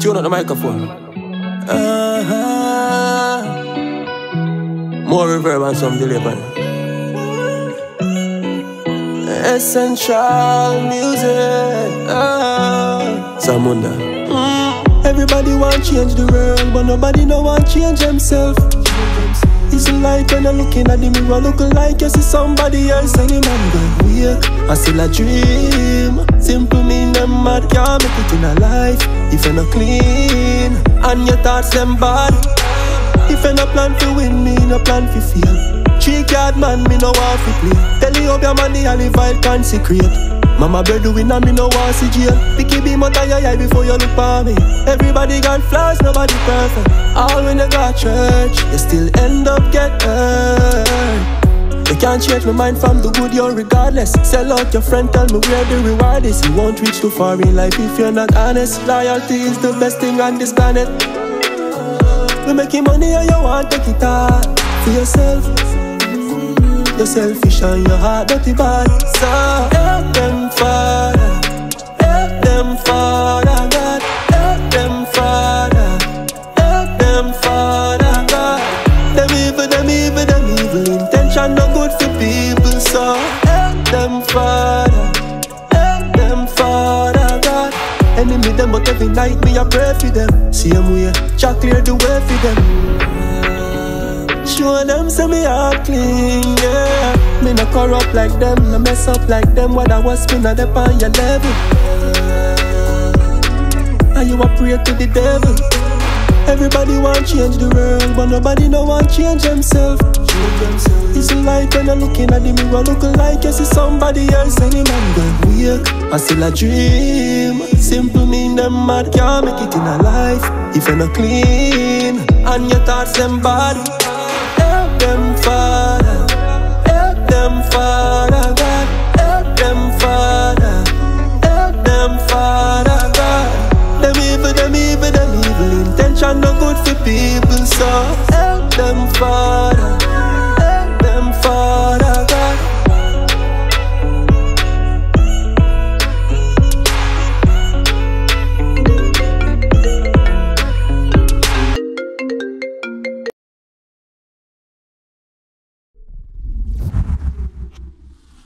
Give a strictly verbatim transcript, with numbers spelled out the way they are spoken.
tune up the microphone. Uh-huh. More reverb and some delay, man. Essential music. Uh-huh. Samunda. Mm. Everybody want change the world, but nobody no want change themselves. It's like when you're looking at the mirror, looking like you see somebody else. Any man go wake, I still a dream. Simple mean them mad, can't make it in a life if you're not clean, and your thoughts them bad. If you no plan to win, me no plan to fail. Three card man, me no want to play. Tell you up your money and the vibe consecrate. Mama breadwinner, me no want to jail. Picky beam out of your eye before you look for me. Everybody got flaws, nobody perfect. All when you got church, you still end up get hurt. You can't change my mind from the good, you're regardless. Sell out your friend, tell me where the reward is. You won't reach too far in life if you're not honest. Loyalty is the best thing on this planet. We making money and you want to take it all for yourself. You're selfish and your heart dirty bad. So help them, Father. Help them, Father God. Help them, Father. Help them, Father God. Them evil, them evil, them evil intention no good for people. So help them, Father. Help them, Father God. Enemy them, but every night me I pray for them. Same way, Jah clear the way for them. Show them say me heart clean, yeah. Me no corrupt like them, no mess up like them. What I was me not up on your level. And you a pray to the devil. Everybody want change the world, but nobody no want change themselves. It's like when you're looking at the mirror, looking like you see somebody else. Any man go wake, I still a dream. Simple mean them mad, can't make it in a life if you're not clean, and your thoughts them bad. Help them, Father. Help them, Father God. Help them, Father. Help them, Father God. Them evil, them evil, them evil intention no good for people. So help them, Father.